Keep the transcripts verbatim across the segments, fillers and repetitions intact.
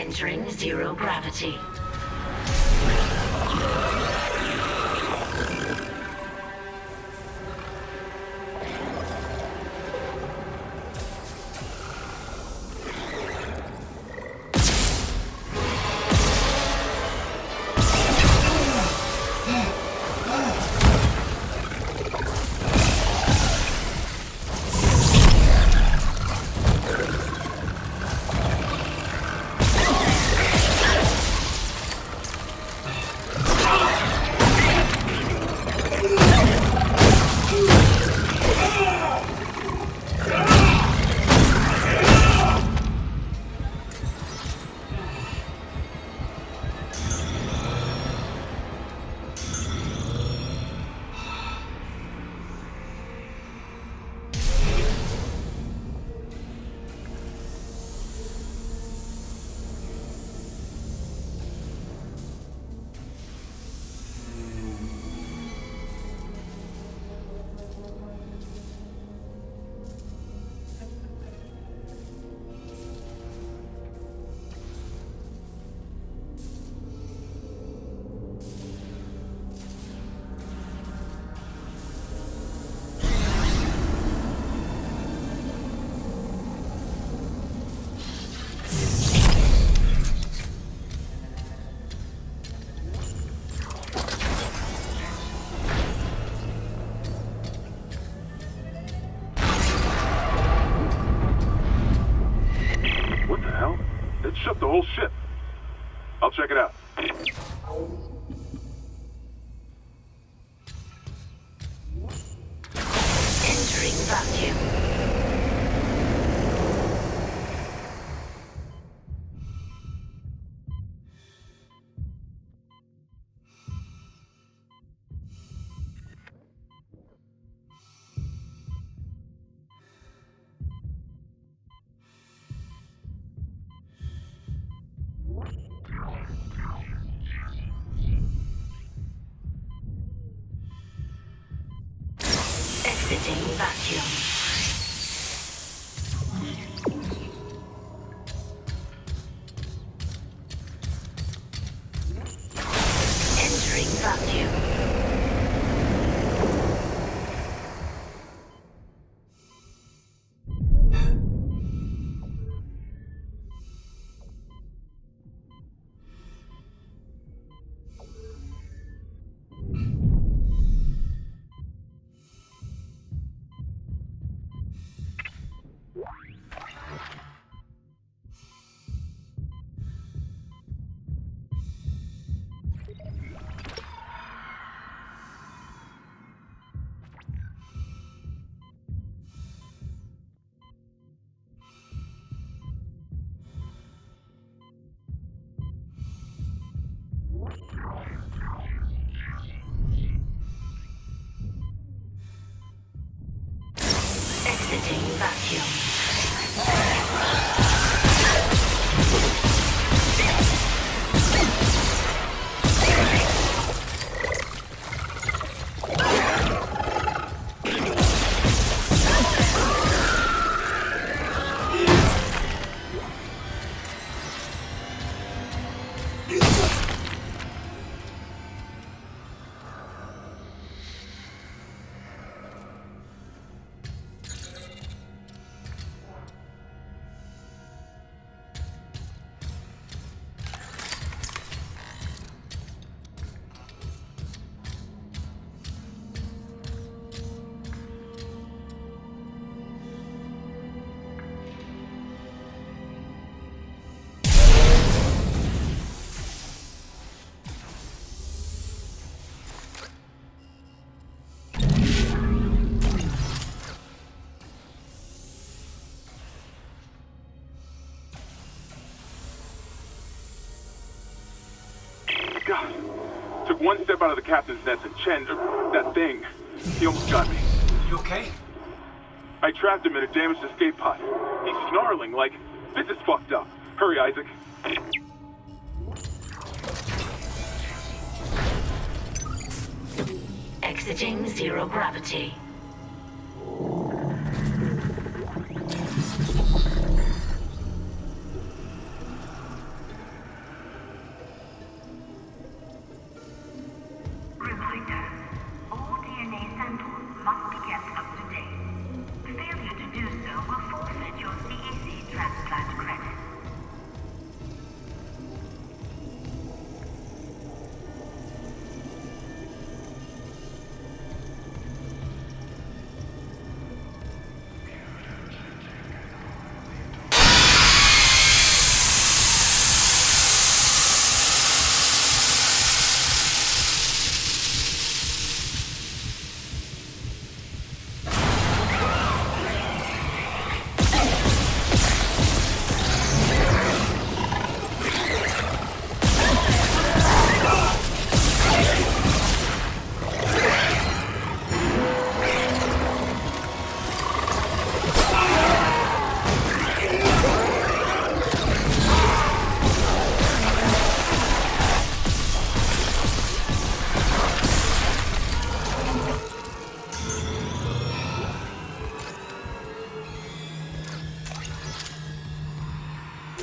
Entering zero gravity. Shut the whole ship. I'll check it out. Entering vacuum. Exiting vacuum. Entering vacuum. Exiting vacuum. God. Took one step out of the captain's nest and Chen, uh, that thing, he almost got me. You okay? I trapped him in a damaged escape pod. He's snarling like, this is fucked up. Hurry, Isaac. Exiting zero gravity.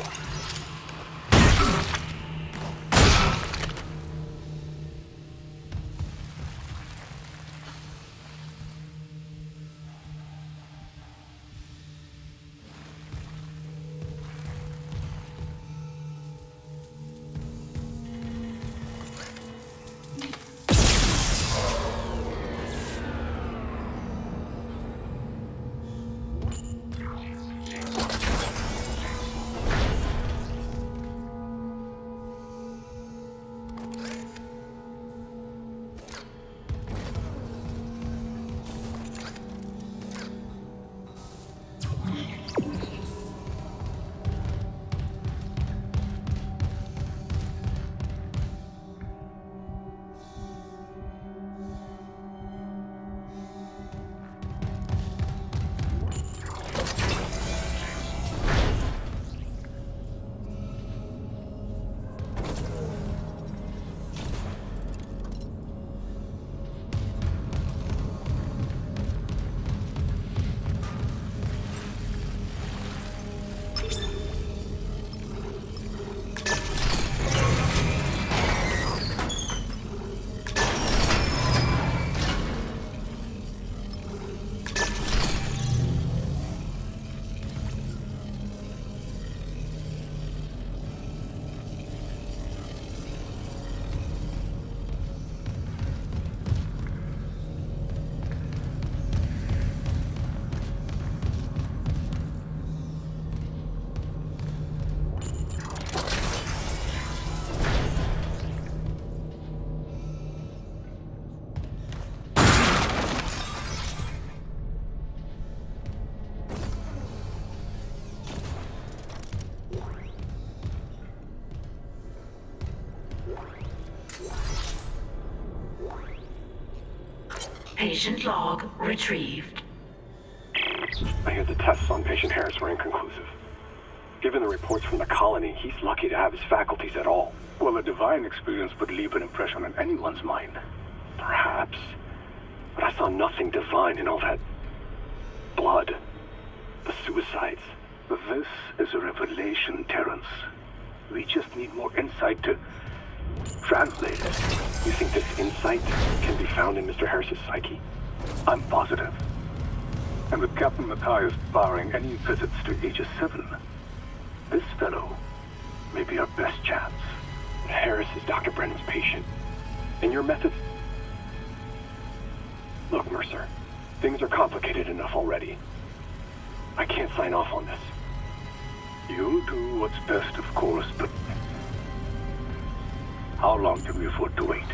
Patient log retrieved. I hear the tests on patient Harris were inconclusive. Given the reports from the colony, he's lucky to have his faculties at all. Well, a divine experience would leave an impression on anyone's mind. Perhaps. But I saw nothing divine in all that blood. The suicides. This is a revelation, Terrence. We just need more insight to translate it. You think this insight can be found in Mister Harris's psyche? I'm positive. And with Captain Matthias barring any visits to Aegis seven, this fellow may be our best chance. Harris is Doctor Brennan's patient. And your methods... Look, Mercer, things are complicated enough already. I can't sign off on this. You'll do what's best, of course, but how long can we afford to wait?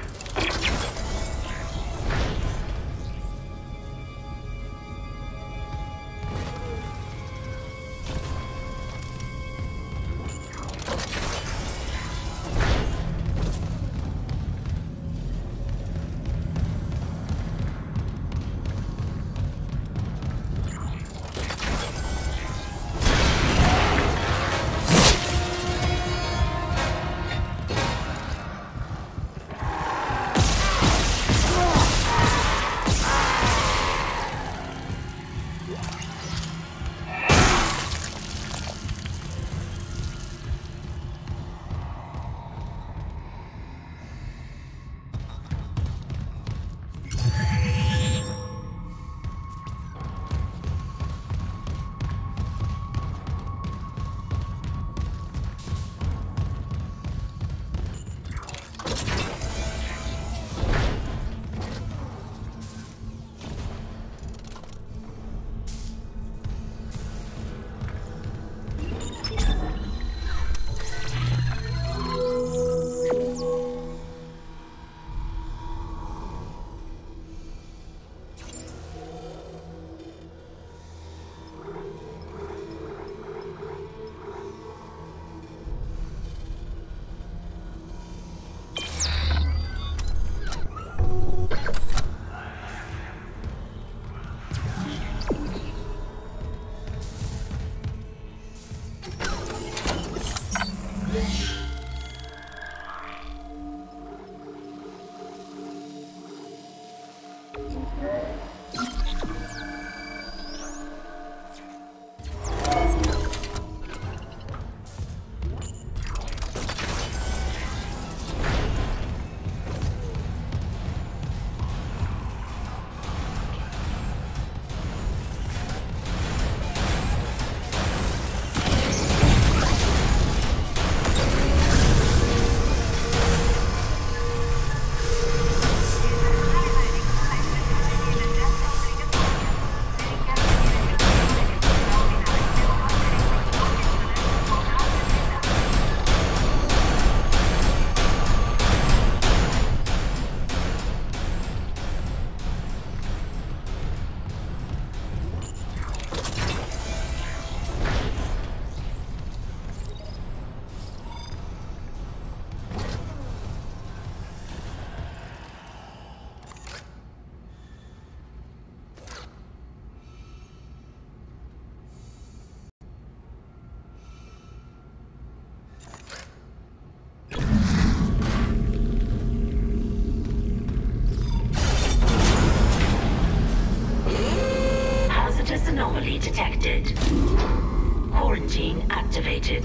detected. Quarantine activated.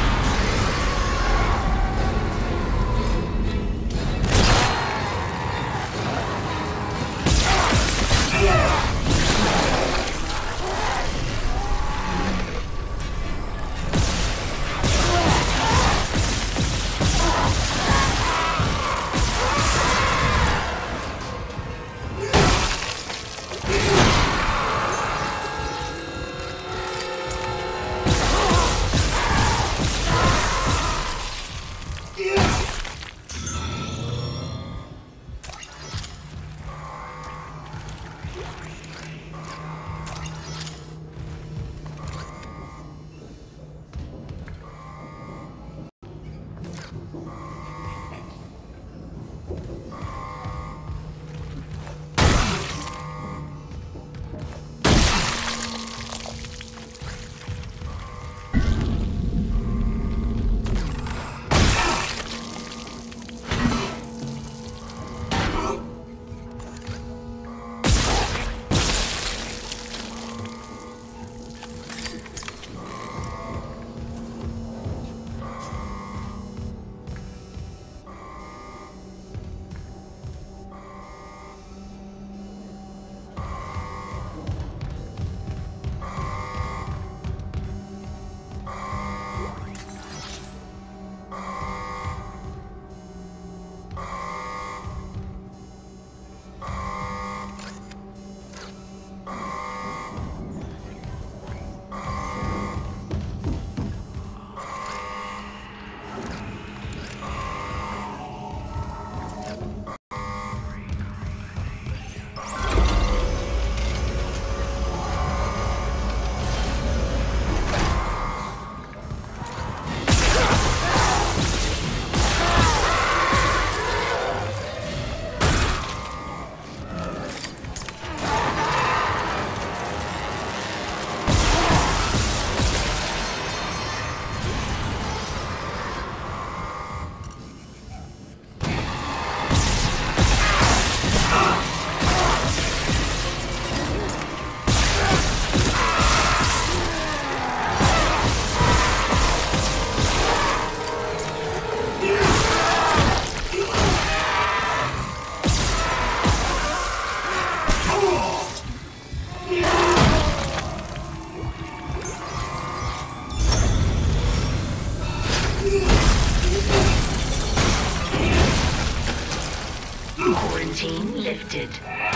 Quarantine lifted.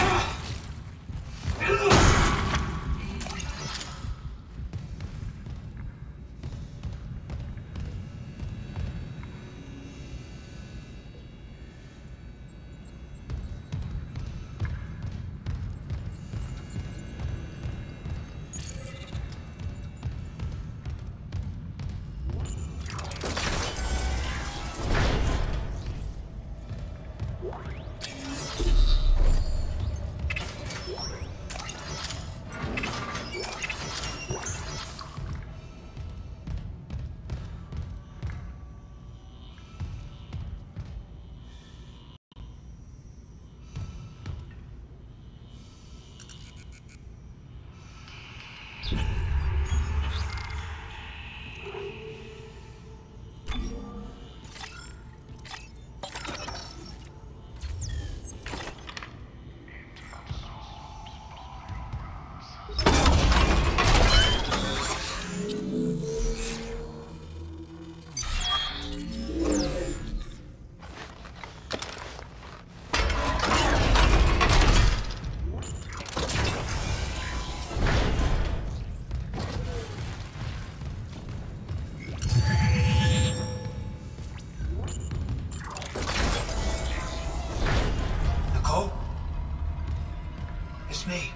Me.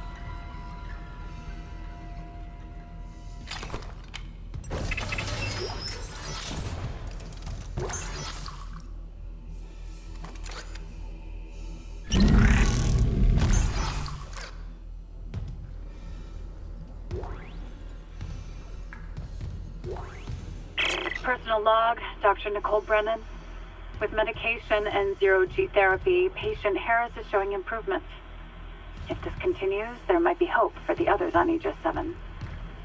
Personal log, Doctor Nicole Brennan. With medication and zero-G therapy, patient Harris is showing improvement. If this continues, there might be hope for the others on Aegis seven.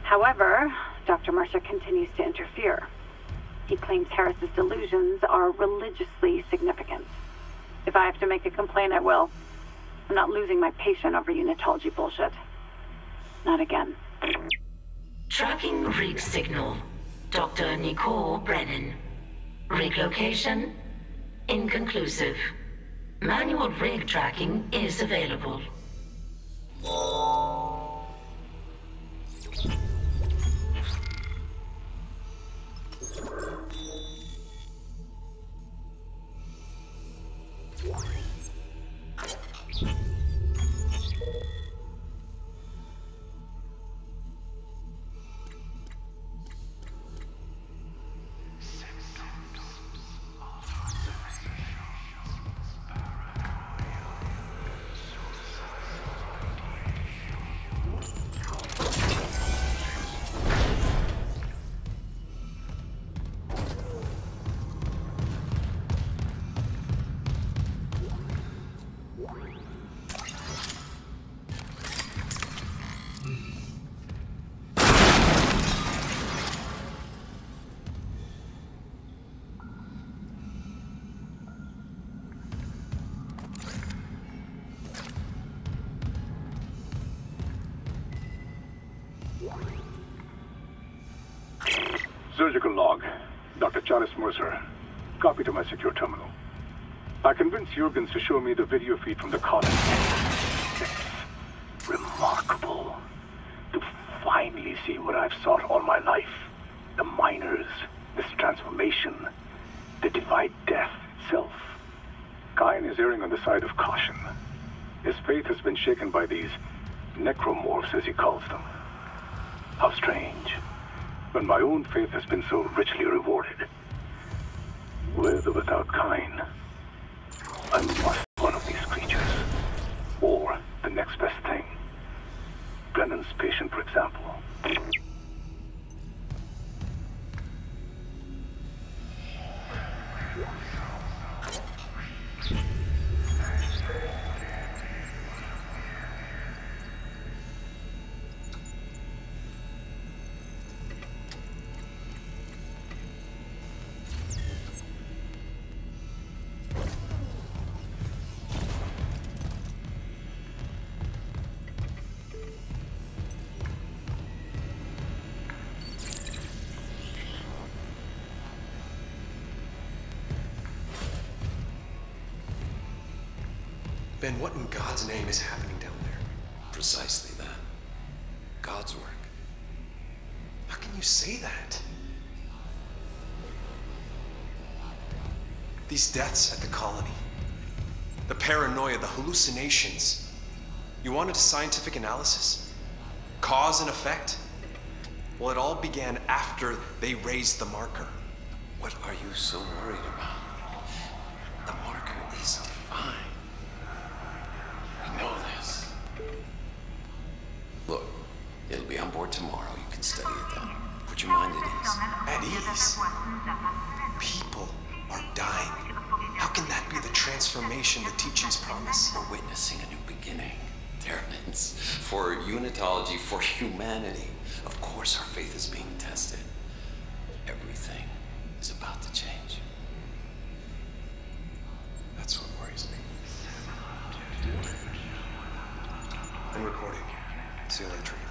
However, Doctor Mercer continues to interfere. He claims Harris's delusions are religiously significant. If I have to make a complaint, I will. I'm not losing my patient over unitology bullshit. Not again. Tracking rig signal. Doctor Nicole Brennan. Rig location? Inconclusive. Manual rig tracking is available. Surgical log. Doctor Charis Mercer. Copy to my secure terminal. I convinced Jurgens to show me the video feed from the colony. It's remarkable to finally see what I've sought all my life. The miners, this transformation, the divide death itself. Kain is erring on the side of caution. His faith has been shaken by these necromorphs, as he calls them. How strange. When my own faith has been so richly rewarded. With or without Kain, I must be one of these creatures. Or the next best thing. Brennan's patient, for example. Ben, what in God's name is happening down there? Precisely that. God's work. How can you say that? These deaths at the colony, the paranoia, the hallucinations. You wanted a scientific analysis? Cause and effect? Well, it all began after they raised the marker. What are you so worried about? The marker is fine. We know this. Look, it'll be on board tomorrow. You can study it then. Put your mind at ease. At ease? People are dying. How can that be the transformation the teachings promise? We're witnessing a new beginning. Terrans, for unitology, for humanity. Of course our faith is being tested. Everything is about to change. That's what worries me. I'm recording. Seal entry.